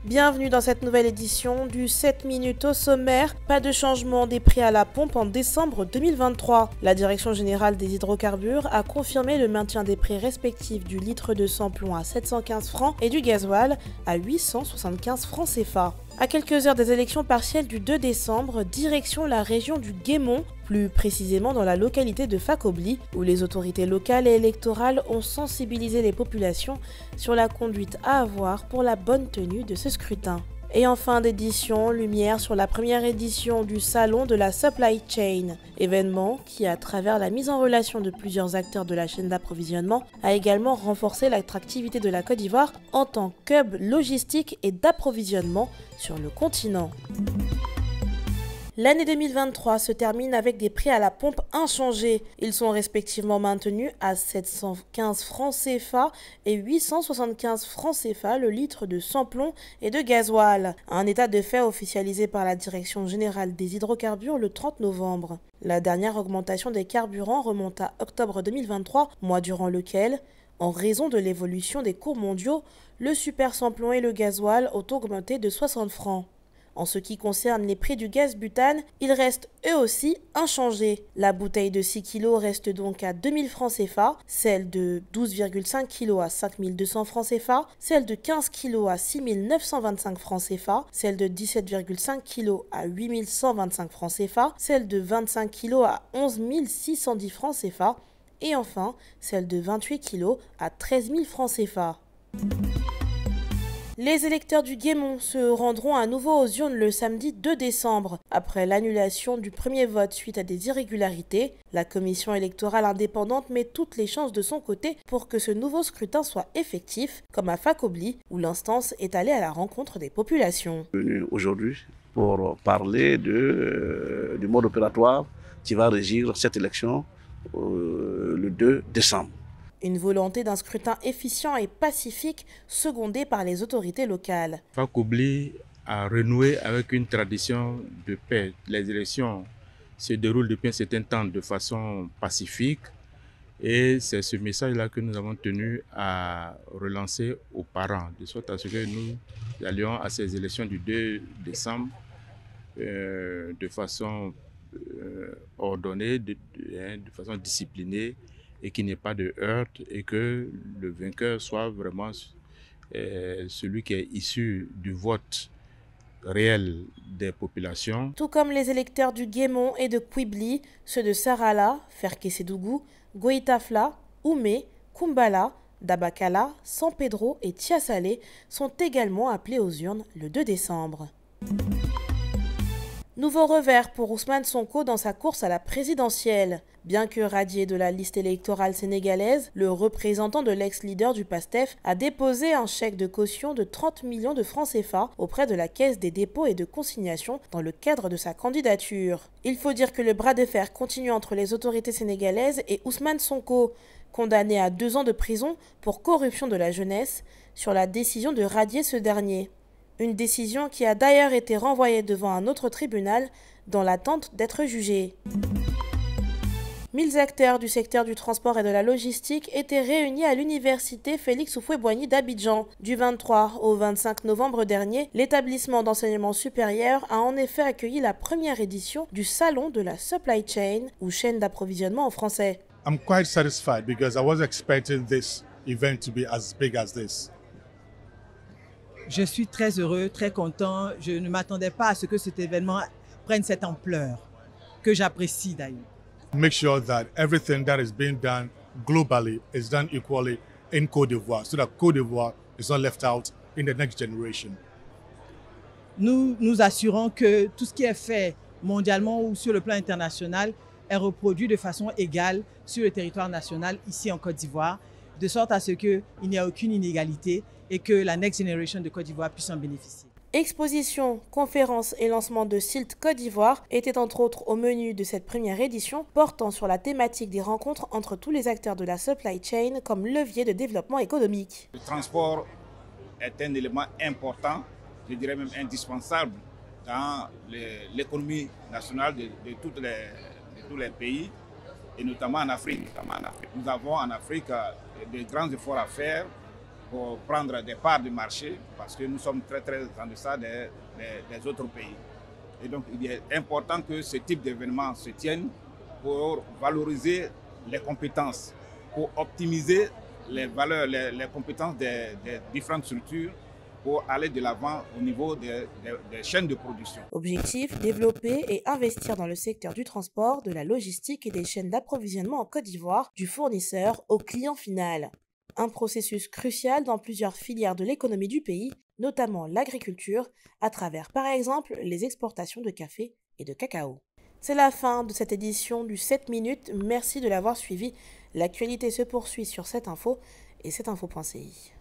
Bienvenue dans cette nouvelle édition du 7 minutes au sommaire. Pas de changement des prix à la pompe en décembre 2023. La Direction générale des hydrocarbures a confirmé le maintien des prix respectifs du litre de sans-plomb à 715 francs et du gasoil à 875 francs CFA. À quelques heures des élections partielles du 2 décembre, direction la région du Guémont, plus précisément dans la localité de Fakobli, où les autorités locales et électorales ont sensibilisé les populations sur la conduite à avoir pour la bonne tenue de ce scrutin. Et en fin d'édition, lumière sur la première édition du Salon de la Supply Chain, événement qui, à travers la mise en relation de plusieurs acteurs de la chaîne d'approvisionnement, a également renforcé l'attractivité de la Côte d'Ivoire en tant qu'hub logistique et d'approvisionnement sur le continent. L'année 2023 se termine avec des prix à la pompe inchangés. Ils sont respectivement maintenus à 715 francs CFA et 875 francs CFA le litre de sans-plomb et de gasoil. Un état de fait officialisé par la Direction générale des hydrocarbures le 30 novembre. La dernière augmentation des carburants remonte à octobre 2023, mois durant lequel, en raison de l'évolution des cours mondiaux, le super sans-plomb et le gasoil ont augmenté de 60 francs. En ce qui concerne les prix du gaz butane, ils restent eux aussi inchangés. La bouteille de 6 kg reste donc à 2000 francs CFA, celle de 12,5 kg à 5200 francs CFA, celle de 15 kg à 6925 francs CFA, celle de 17,5 kg à 8125 francs CFA, celle de 25 kg à 11 610 francs CFA et enfin celle de 28 kg à 13 000 francs CFA. Les électeurs du Guémont se rendront à nouveau aux urnes le samedi 2 décembre. Après l'annulation du premier vote suite à des irrégularités, la commission électorale indépendante met toutes les chances de son côté pour que ce nouveau scrutin soit effectif, comme à Fakobli, où l'instance est allée à la rencontre des populations. Aujourd'hui, pour parler du mode opératoire qui va régir cette élection le 2 décembre. Une volonté d'un scrutin efficient et pacifique, secondée par les autorités locales. Fakobli a renoué avec une tradition de paix. Les élections se déroulent depuis un certain temps de façon pacifique et c'est ce message-là que nous avons tenu à relancer aux parents, de sorte à ce que nous allions à ces élections du 2 décembre de façon ordonnée, de façon disciplinée, et qu'il n'y ait pas de heurte et que le vainqueur soit vraiment celui qui est issu du vote réel des populations. Tout comme les électeurs du Guémont et de Kwibli, ceux de Sarala, Ferkesedougou, Goïtafla, Oumé, Kumbala, Dabakala, San Pedro et Tiasalé sont également appelés aux urnes le 2 décembre. Nouveau revers pour Ousmane Sonko dans sa course à la présidentielle. Bien que radié de la liste électorale sénégalaise, le représentant de l'ex-leader du PASTEF a déposé un chèque de caution de 30 millions de francs CFA auprès de la Caisse des dépôts et de consignation dans le cadre de sa candidature. Il faut dire que le bras de fer continue entre les autorités sénégalaises et Ousmane Sonko, condamné à 2 ans de prison pour corruption de la jeunesse, sur la décision de radier ce dernier. Une décision qui a d'ailleurs été renvoyée devant un autre tribunal dans l'attente d'être jugée. 1000 acteurs du secteur du transport et de la logistique étaient réunis à l'université Félix Houphouët-Boigny d'Abidjan. Du 23 au 25 novembre dernier, l'établissement d'enseignement supérieur a en effet accueilli la première édition du Salon de la Supply Chain, ou chaîne d'approvisionnement en français. I'm quite satisfied because I was expecting this event to be as big as this. Je suis très heureux, très content. Je ne m'attendais pas à ce que cet événement prenne cette ampleur, que j'apprécie d'ailleurs. Make sure that everything that is being done globally is done equally in Côte d'Ivoire, so that Côte d'Ivoire is not left out in the next generation. Nous nous assurons que tout ce qui est fait mondialement ou sur le plan international est reproduit de façon égale sur le territoire national, ici en Côte d'Ivoire, de sorte à ce qu'il n'y ait aucune inégalité et que la Next Generation de Côte d'Ivoire puisse en bénéficier. Exposition, conférences et lancement de SILT Côte d'Ivoire étaient entre autres au menu de cette première édition, portant sur la thématique des rencontres entre tous les acteurs de la supply chain comme levier de développement économique. Le transport est un élément important, je dirais même indispensable, dans l'économie nationale de tous les pays, et notamment en Afrique. Nous avons en Afrique de grands efforts à faire pour prendre des parts de marché parce que nous sommes très en deçà des autres pays. Et donc il est important que ce type d'événement se tienne pour valoriser les compétences, pour optimiser les valeurs, les compétences des différentes structures pour aller de l'avant au niveau des chaînes de production. Objectif, développer et investir dans le secteur du transport, de la logistique et des chaînes d'approvisionnement en Côte d'Ivoire, du fournisseur au client final. Un processus crucial dans plusieurs filières de l'économie du pays, notamment l'agriculture, à travers par exemple les exportations de café et de cacao. C'est la fin de cette édition du 7 minutes, merci de l'avoir suivi. L'actualité se poursuit sur cette info et cetinfo.ci.